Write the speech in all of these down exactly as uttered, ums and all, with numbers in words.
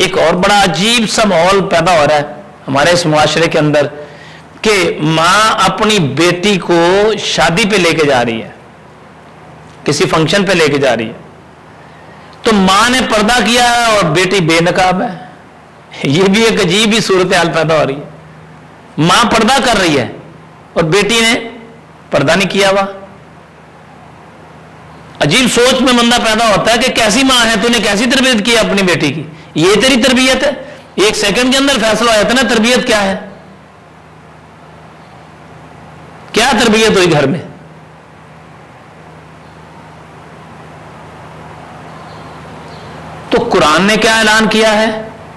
ایک اور بڑا عجیب سا ماحول پیدا ہو رہا ہے ہمارے اس معاشرے کے اندر کہ ماں اپنی بیٹی کو شادی پہ لے کے جا رہی ہے، کسی فنکشن پہ لے کے جا رہی ہے، تو ماں نے پردہ کیا ہے اور بیٹی بے نقاب ہے. یہ بھی ایک عجیب ہی صورتحال پیدا ہو رہی ہے. ماں پردہ کر رہی ہے اور بیٹی نے پردہ نہیں کیا ہوا. عجیب سوچ میں بندہ پیدا ہوتا ہے کہ کیسی ماں ہے، تو نے کیسی تربیت کی اپنی بیٹی کی؟ یہ تیری تربیت ہے؟ ایک سیکنڈ کے اندر فیصلہ ہو جاتا ہے نا تربیت کیا ہے. کیا تربیت ہوئی گھر میں؟ تو قرآن نے کیا اعلان کیا ہے؟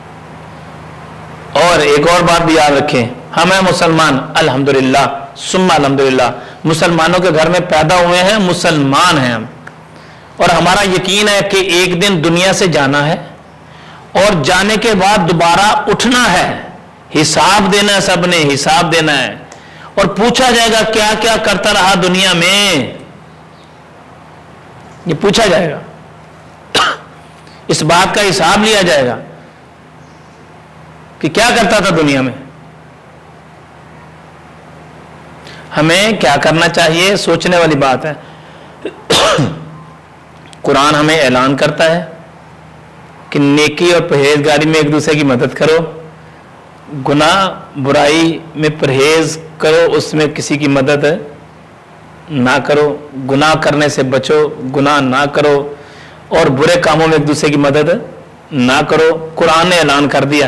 اور ایک اور بات بھی یاد رکھیں، ہم ہیں مسلمان الحمدللہ ثم الحمدللہ، مسلمانوں کے گھر میں پیدا ہوئے ہیں، مسلمان ہیں ہم، اور ہمارا یقین ہے کہ ایک دن دنیا سے جانا ہے اور جانے کے بعد دوبارہ اٹھنا ہے، حساب دینا ہے، سب نے حساب دینا ہے، اور پوچھا جائے گا کیا کیا کرتا رہا دنیا میں. یہ پوچھا جائے گا، اس بات کا حساب لیا جائے گا کہ کیا کرتا تھا دنیا میں. ہمیں کیا کرنا چاہیے؟ سوچنے والی بات ہے. قرآن ہمیں اعلان کرتا ہے کہ نیکی اور پرہیزگاری میں ایک دوسرے کی مدد کرو، گناہ برائی میں پرہیز کرو، اس میں کسی کی مدد نہ کرو، گناہ کرنے سے بچو، گناہ نہ کرو، اور برے کاموں میں ایک دوسرے کی مدد نہ کرو. قرآن نے اعلان کر دیا.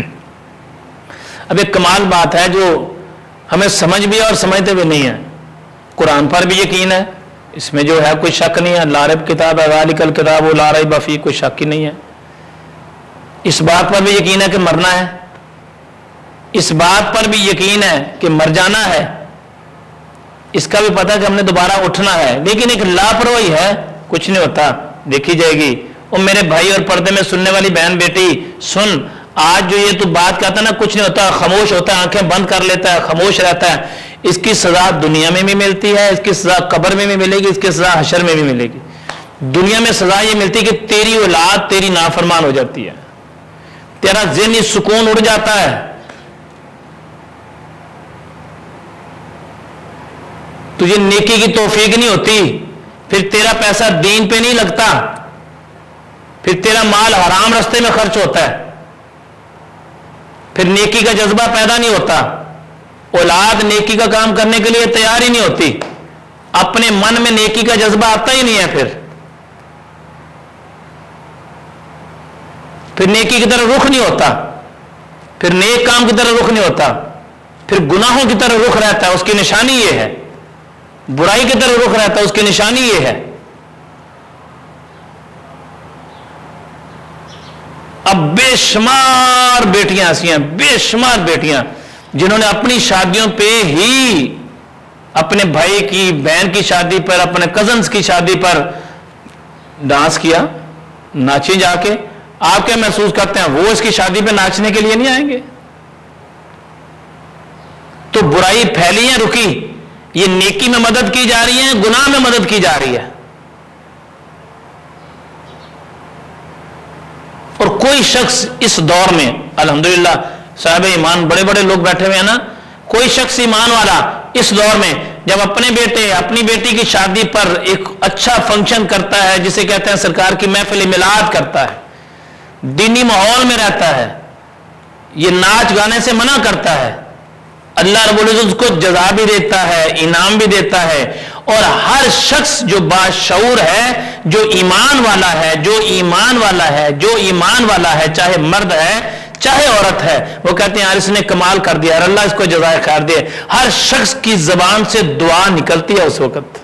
اب ایک کمال بات ہے جو ہمیں سمجھ بھی اور سمجھتے بھی نہیں ہے. قرآن پر بھی یقین ہے، اس میں جو ہے کوئی شک نہیں ہے. لا ریب کتاب ہے، ذالک الکتاب لا ریب فیہ، کوئی شک ہی نہیں ہے. اس بات پر بھی یقین ہے کہ مرنا ہے، اس بات پر بھی یقین ہے کہ مر جانا ہے، اس کا بھی پتہ کہ ہم نے دوبارہ اٹھنا ہے. لیکن ایک لاپرواہی ہے، کچھ نہیں ہوتا، دیکھی جائے گی. اور میرے بھائی اور پردے میں سننے والی بہن بیٹی سن، آج جو یہ تو بات کہتا ہے نا کچھ نہیں ہوتا، خاموش ہوتا ہے، آنکھیں بند کر لیتا ہے، خاموش رہتا ہے، اس کی سزا دنیا میں بھی ملتی ہے، اس کی سزا قبر میں بھی ملے گی، اس کی سزا حشر میں بھی ملے گی. دنیا میں سزا یہ ملتی کہ تیری اولاد تیری نافرمان ہو جاتی ہے، تیرا ذہنی سکون اڑ جاتا ہے، تجھے نیکی کی توفیق نہیں ہوتی، پھر تیرا پیسہ دین پہ نہیں لگتا، پھر تیرا مال حرام رستے میں خرچ ہوتا ہے، پھر نیکی کا جذبہ پیدا نہیں ہوتا، اولاد نیکی کا کام کرنے کے لیے تیار ہی نہیں ہوتی، اپنے من میں نیکی کا جذبہ آتا ہی نہیں ہے، پھر پھر نیکی کی طرف رخ نہیں ہوتا، پھر نیک کام کی طرف رخ نہیں ہوتا، پھر گناہوں کی طرف رخ رہتا ہے. اس کی نشانی یہ ہے، برائی کی طرف رخ رہتا ہے، اس کی نشانی یہ ہے. اب بے شمار بیٹیاں ایسی ہیں، بے شمار بیٹیاں جنہوں نے اپنی شادیوں پہ ہی اپنے بھائی کی بہن کی شادی پر، اپنے کزنز کی شادی پر ڈانس کیا، ناچیں جا کے. آپ کیا محسوس کرتے ہیں؟ وہ اس کی شادی پہ ناچنے کے لیے نہیں آئیں گے؟ تو برائی پھیلی ہے، رکی. یہ نیکی میں مدد کی جا رہی ہے، گناہ میں مدد کی جا رہی ہے. اور کوئی شخص اس دور میں الحمدللہ صاحب ایمان بڑے بڑے لوگ بیٹھے ہوئے ہیں نا، کوئی شخص ایمان والا اس دور میں جب اپنے بیٹے اپنی بیٹی کی شادی پر ایک اچھا فنکشن کرتا ہے، جسے کہتے ہیں سرکار کی محفل میلاد کرتا ہے، دینی ماحول میں رہتا ہے، یہ ناچ گانے سے منع کرتا ہے، اللہ رب العزت کو جزا بھی دیتا ہے، انعام بھی دیتا ہے. اور ہر شخص جو باشعور ہے، جو ایمان والا ہے، جو ایمان والا ہے، جو ایمان والا ہے، چاہے مرد ہے چاہے عورت ہے، وہ کہتے ہیں یار اس نے کمال کر دیا، اللہ اس کو جزائے خیر دے. ہر شخص کی زبان سے دعا نکلتی ہے اس وقت.